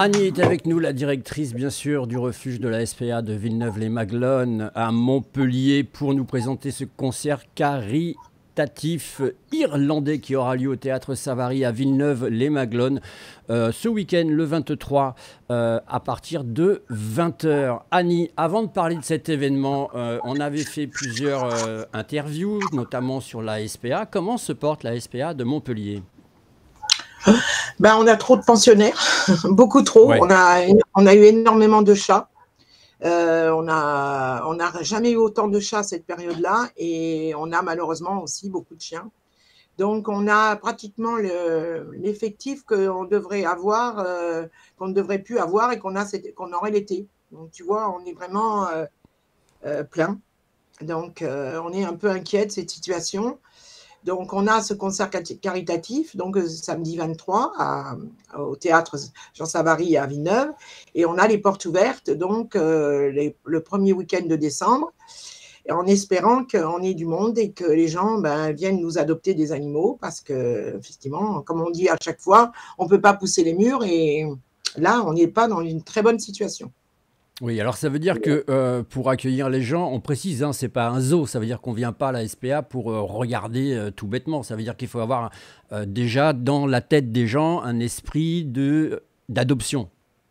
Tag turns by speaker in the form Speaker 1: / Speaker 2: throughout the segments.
Speaker 1: Annie est avec nous, la directrice bien sûr du refuge de la SPA de Villeneuve-les-Maglones à Montpellier pour nous présenter ce concert caritatif irlandais qui aura lieu au Théâtre Savary à Villeneuve-les-Maglones ce week-end le 23 à partir de 20 heures. Annie, avant de parler de cet événement, on avait fait plusieurs interviews, notamment sur la SPA. Comment se porte la SPA de Montpellier?
Speaker 2: Ben, on a trop de pensionnaires, beaucoup trop.
Speaker 1: Ouais.
Speaker 2: On a eu énormément de chats. On n'a jamais eu autant de chats à cette période-là et on a malheureusement aussi beaucoup de chiens. Donc, on a pratiquement l'effectif qu'on devrait avoir, qu'on ne devrait plus avoir et qu'on aurait l'été. Donc, tu vois, on est vraiment plein. Donc, on est un peu inquiet de cette situation. Donc, on a ce concert caritatif, donc samedi 23 au théâtre Jean Savary à Villeneuve, et on a les portes ouvertes donc le premier week-end de décembre, en espérant qu'on ait du monde et que les gens viennent nous adopter des animaux, parce que effectivement, comme on dit à chaque fois, on ne peut pas pousser les murs, et là, on n'est pas dans une très bonne situation.
Speaker 1: Oui, alors ça veut dire que pour accueillir les gens, on précise, hein, c'est pas un zoo, ça veut dire qu'on vient pas à la SPA pour regarder tout bêtement. Ça veut dire qu'il faut avoir déjà dans la tête des gens un esprit d'adoption.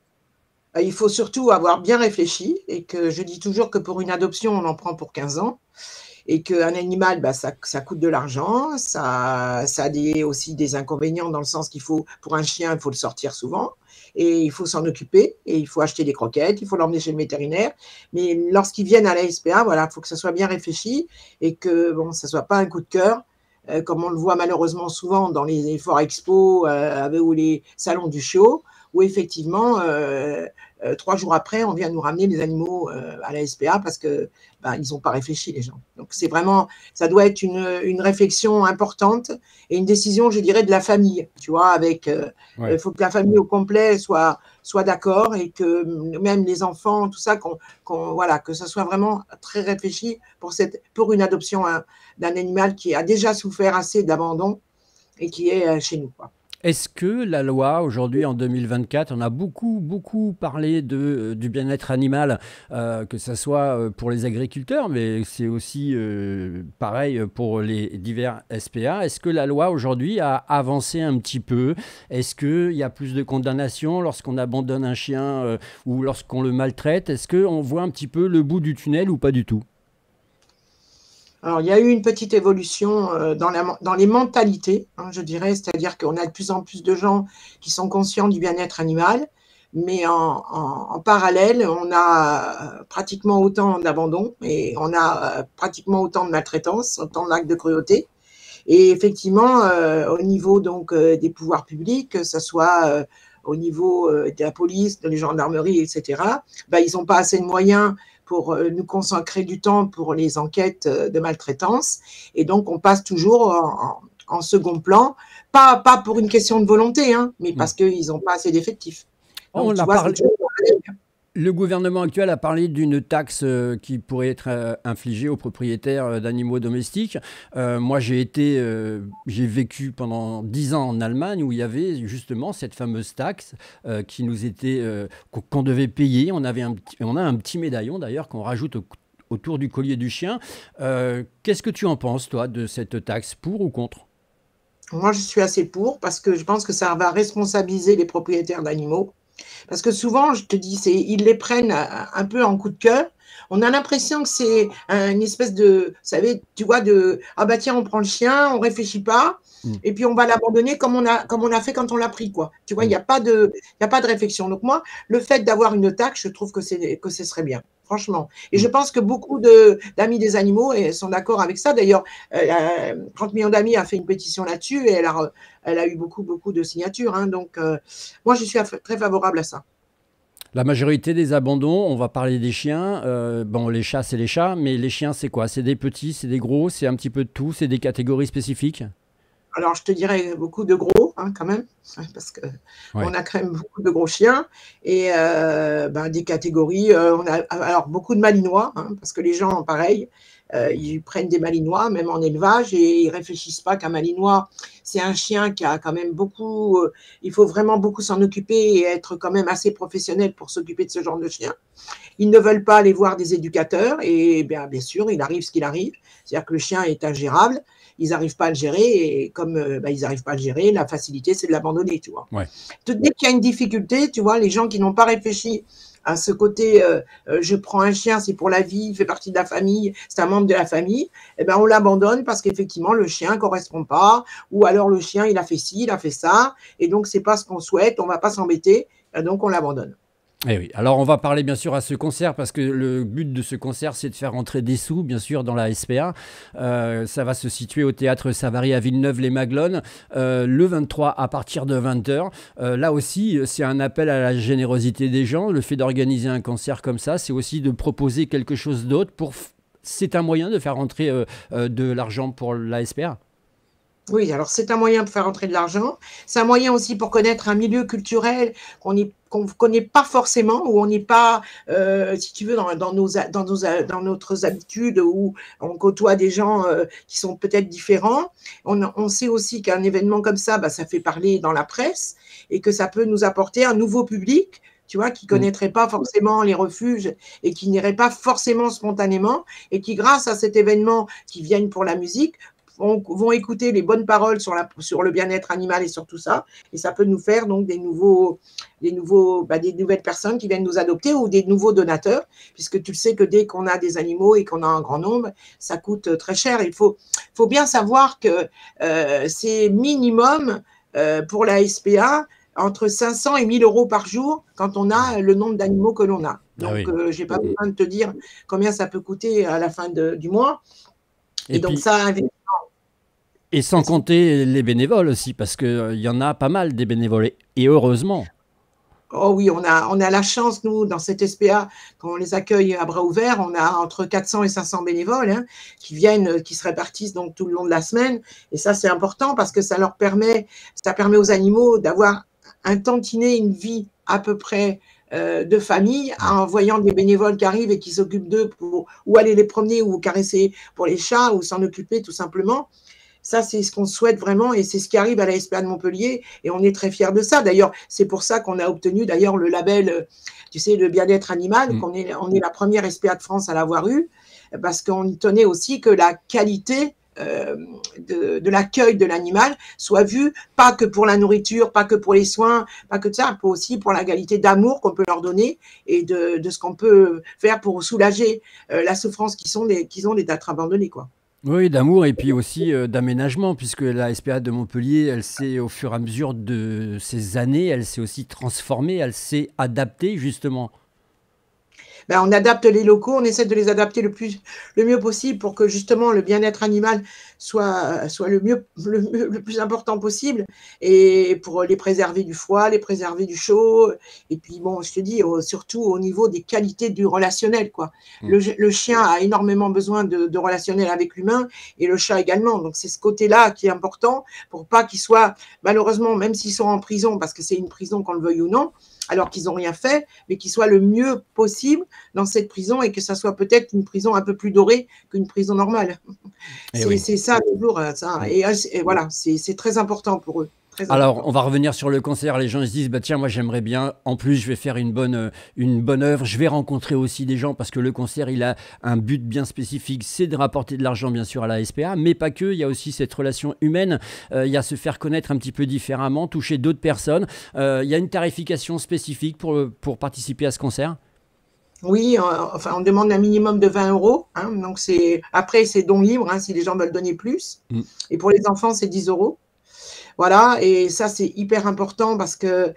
Speaker 2: Il faut surtout avoir bien réfléchi, et que je dis toujours que pour une adoption, on en prend pour 15 ans, et qu'un animal, ça coûte de l'argent, ça a aussi des inconvénients, dans le sens qu'il faut, pour un chien, il faut le sortir souvent, et il faut s'en occuper, et il faut acheter des croquettes, il faut l'emmener chez le vétérinaire. Mais lorsqu'ils viennent à la SPA, voilà, il faut que ça soit bien réfléchi, et que bon, ça ne soit pas un coup de cœur, comme on le voit malheureusement souvent dans les forts expos ou les salons du chiot, où effectivement, 3 jours après, on vient nous ramener les animaux à la SPA parce que ils n'ont pas réfléchi, les gens. Donc c'est vraiment, ça doit être une réflexion importante et une décision, je dirais, de la famille. Tu vois, avec,
Speaker 1: Ouais.
Speaker 2: faut que la famille au complet soit d'accord, et que même les enfants, tout ça, voilà, que ce soit vraiment très réfléchi pour une adoption d'un animal qui a déjà souffert assez d'abandon et qui est chez nous, quoi.
Speaker 1: Est-ce que la loi, aujourd'hui en 2024, on a beaucoup parlé du bien-être animal, que ce soit pour les agriculteurs, mais c'est aussi pareil pour les divers SPA. Est-ce que la loi aujourd'hui a avancé un petit peu? Est-ce qu'il y a plus de condamnations lorsqu'on abandonne un chien ou lorsqu'on le maltraite? Est-ce qu'on voit un petit peu le bout du tunnel ou pas du tout?
Speaker 2: Alors, il y a eu une petite évolution dans les mentalités, hein, je dirais, c'est-à-dire qu'on a de plus en plus de gens qui sont conscients du bien-être animal, mais en parallèle, on a pratiquement autant d'abandon, et on a pratiquement autant de maltraitance, autant d'actes de cruauté. Et effectivement, au niveau donc des pouvoirs publics, que ce soit au niveau de la police, de la gendarmerie, etc., ils n'ont pas assez de moyens pour nous consacrer du temps pour les enquêtes de maltraitance. Et donc, on passe toujours en second plan, pas pour une question de volonté, hein, mais parce qu'ils n'ont pas assez d'effectifs. Donc,
Speaker 1: On
Speaker 2: tu
Speaker 1: a
Speaker 2: vois, c'est
Speaker 1: parlé.
Speaker 2: toujours pareil.
Speaker 1: Le gouvernement actuel a parlé d'une taxe qui pourrait être infligée aux propriétaires d'animaux domestiques. Moi, j'ai vécu pendant 10 ans en Allemagne où il y avait justement cette fameuse taxe qui nous était qu'on devait payer. On a un petit médaillon d'ailleurs qu'on rajoute autour du collier du chien. Qu'est-ce que tu en penses, toi, de cette taxe, pour ou contre?
Speaker 2: Moi, je suis assez pour, parce que je pense que ça va responsabiliser les propriétaires d'animaux. Parce que souvent, je te dis, ils les prennent un peu en coup de cœur. On a l'impression que c'est une espèce de, vous savez, tu vois, ah bah tiens, on prend le chien, on réfléchit pas,
Speaker 1: Mm,
Speaker 2: et puis on va l'abandonner comme on a fait quand on l'a pris, quoi. Tu vois, il
Speaker 1: mm.
Speaker 2: n'y a pas de réflexion. Donc moi, le fait d'avoir une taxe, je trouve que ce serait bien, franchement. Et je
Speaker 1: Mm.
Speaker 2: pense que beaucoup d'amis des animaux sont d'accord avec ça. D'ailleurs, 30 millions d'amis a fait une pétition là-dessus, et elle a eu beaucoup de signatures, hein. Donc, moi, je suis très favorable à ça.
Speaker 1: La majorité des abandons, on va parler des chiens. Bon, les chats, c'est les chats, mais les chiens, c'est quoi? C'est des petits, c'est des gros, c'est un petit peu de tout, c'est des catégories spécifiques?
Speaker 2: Alors, je te dirais beaucoup de gros, hein, quand même, parce qu'on
Speaker 1: Ouais.
Speaker 2: a quand même beaucoup de gros chiens, et des catégories. On a alors beaucoup de malinois, hein, parce que les gens, pareil, ils prennent des Malinois, même en élevage, et ils réfléchissent pas qu'un Malinois, c'est un chien qui a quand même beaucoup, il faut vraiment beaucoup s'en occuper et être quand même assez professionnel pour s'occuper de ce genre de chien. Ils ne veulent pas aller voir des éducateurs et bien sûr, il arrive ce qu'il arrive. C'est-à-dire que le chien est ingérable, ils n'arrivent pas à le gérer et comme ils n'arrivent pas à le gérer, la facilité, c'est de l'abandonner, tu vois.
Speaker 1: Ouais.
Speaker 2: Dès qu'il y a une difficulté, tu vois, les gens qui n'ont pas réfléchi à ce côté, je prends un chien, c'est pour la vie, il fait partie de la famille, c'est un membre de la famille, eh ben on l'abandonne parce qu'effectivement le chien ne correspond pas, ou alors le chien il a fait ci, il a fait ça, et donc c'est pas ce qu'on souhaite, on ne va pas s'embêter, donc on l'abandonne.
Speaker 1: Eh oui, alors on va parler bien sûr à ce concert parce que le but de ce concert c'est de faire entrer des sous bien sûr dans la SPA. Ça va se situer au théâtre Savary à Villeneuve-les-Maglones le 23 à partir de 20h. Là aussi c'est un appel à la générosité des gens. Le fait d'organiser un concert comme ça, c'est aussi de proposer quelque chose d'autre c'est un moyen de faire rentrer de l'argent pour la SPA.
Speaker 2: Oui, alors c'est un moyen de faire entrer de l'argent. C'est un moyen aussi pour connaître un milieu culturel qu'on ne connaît pas forcément, où on n'est pas, si tu veux, dans notre habitude, où on côtoie des gens qui sont peut-être différents. On sait aussi qu'un événement comme ça, bah, ça fait parler dans la presse et que ça peut nous apporter un nouveau public, tu vois, qui ne connaîtrait pas forcément les refuges et qui n'irait pas forcément spontanément et qui, grâce à cet événement, qui viennent pour la musique, vont écouter les bonnes paroles sur le bien-être animal et sur tout ça, et ça peut nous faire donc des nouvelles personnes qui viennent nous adopter ou des nouveaux donateurs, puisque tu sais que dès qu'on a des animaux et qu'on a un grand nombre, ça coûte très cher. Il faut bien savoir que c'est minimum pour la SPA entre 500 et 1000 euros par jour quand on a le nombre d'animaux que l'on a. Donc, je n'ai pas besoin de te dire combien ça peut coûter à la fin du mois. Et donc, ça,
Speaker 1: et sans compter les bénévoles aussi, parce qu'il y en a pas mal des bénévoles, et heureusement.
Speaker 2: Oh oui, on a la chance, nous, dans cette SPA, quand on les accueille à bras ouverts, on a entre 400 et 500 bénévoles qui viennent, qui se répartissent donc tout le long de la semaine. Et ça, c'est important parce que ça permet aux animaux d'avoir un tantinet, une vie à peu près de famille, en voyant des bénévoles qui arrivent et qui s'occupent d'eux pour ou aller les promener ou caresser pour les chats ou s'en occuper tout simplement. Ça, c'est ce qu'on souhaite vraiment et c'est ce qui arrive à la SPA de Montpellier et on est très fiers de ça. D'ailleurs, c'est pour ça qu'on a obtenu d'ailleurs le label, tu sais, le bien-être animal, on est la première SPA de France à l'avoir eu, parce qu'on y tenait aussi que la qualité de l'accueil de l'animal soit vue, pas que pour la nourriture, pas que pour les soins, pas que ça, aussi pour la qualité d'amour qu'on peut leur donner et de ce qu'on peut faire pour soulager la souffrance qu'ils ont d'être abandonnés, quoi.
Speaker 1: Oui, d'amour et puis aussi d'aménagement, puisque la SPA de Montpellier, elle s'est, au fur et à mesure de ces années, elle s'est aussi transformée, elle s'est adaptée justement.
Speaker 2: Ben, on adapte les locaux, on essaie de les adapter le mieux possible pour que justement le bien-être animal soit le plus important possible et pour les préserver du froid, les préserver du chaud. Et puis bon, je te dis, surtout au niveau des qualités du relationnel, quoi. Le chien a énormément besoin de relationnel avec l'humain et le chat également. Donc c'est ce côté-là qui est important pour pas qu'ils soient, malheureusement, même s'ils sont en prison, parce que c'est une prison qu'on le veuille ou non, alors qu'ils n'ont rien fait, mais qu'ils soient le mieux possible dans cette prison et que ça soit peut-être une prison un peu plus dorée qu'une prison normale. C'est ça toujours ça. Et voilà, c'est très important pour eux.
Speaker 1: Alors, on va revenir sur le concert. Les gens se disent, bah tiens, moi j'aimerais bien. En plus, je vais faire une bonne œuvre. Je vais rencontrer aussi des gens parce que le concert, il a un but bien spécifique, c'est de rapporter de l'argent, bien sûr, à la SPA, mais pas que. Il y a aussi cette relation humaine. Il y a se faire connaître un petit peu différemment, toucher d'autres personnes. Il y a une tarification spécifique pour participer à ce concert.
Speaker 2: Oui, enfin, on demande un minimum de 20 euros. Donc après, c'est don libre si les gens veulent donner plus. Et pour les enfants, c'est 10 euros. Voilà, et ça, c'est hyper important parce que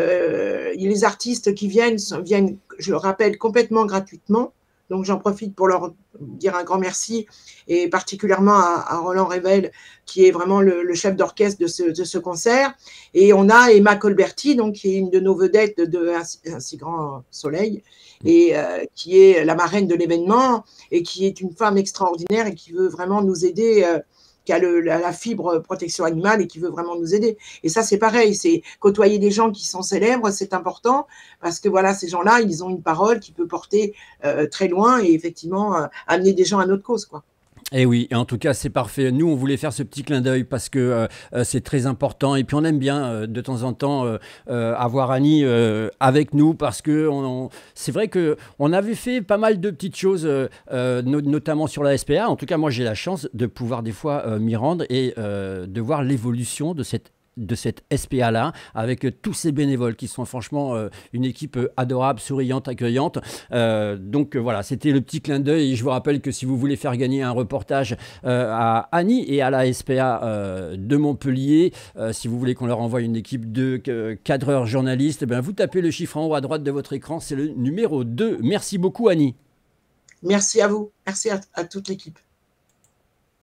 Speaker 2: les artistes qui viennent, je le rappelle, complètement gratuitement. Donc, j'en profite pour leur dire un grand merci, et particulièrement à Roland Revel, qui est vraiment le chef d'orchestre de ce concert. Et on a Emma Colberti, donc, qui est une de nos vedettes de Un si grand soleil, et qui est la marraine de l'événement, et qui est une femme extraordinaire et qui veut vraiment nous aider qui a la fibre protection animale et qui veut vraiment nous aider. Et ça, c'est pareil, c'est côtoyer des gens qui sont célèbres, c'est important parce que voilà, ces gens-là, ils ont une parole qui peut porter très loin et effectivement amener des gens à notre cause, quoi.
Speaker 1: Et oui, et en tout cas, c'est parfait. Nous, on voulait faire ce petit clin d'œil parce que c'est très important. Et puis, on aime bien de temps en temps avoir Annie avec nous parce que c'est vrai qu'on avait fait pas mal de petites choses, notamment sur la SPA. En tout cas, moi, j'ai la chance de pouvoir des fois m'y rendre et de voir l'évolution de cette SPA-là, avec tous ces bénévoles qui sont franchement une équipe adorable, souriante, accueillante. Donc voilà, c'était le petit clin d'œil. Et je vous rappelle que si vous voulez faire gagner un reportage à Annie et à la SPA de Montpellier, si vous voulez qu'on leur envoie une équipe de cadreurs journalistes, eh bien, vous tapez le chiffre en haut à droite de votre écran, c'est le numéro 2. Merci beaucoup Annie.
Speaker 2: Merci à vous, merci à toute l'équipe.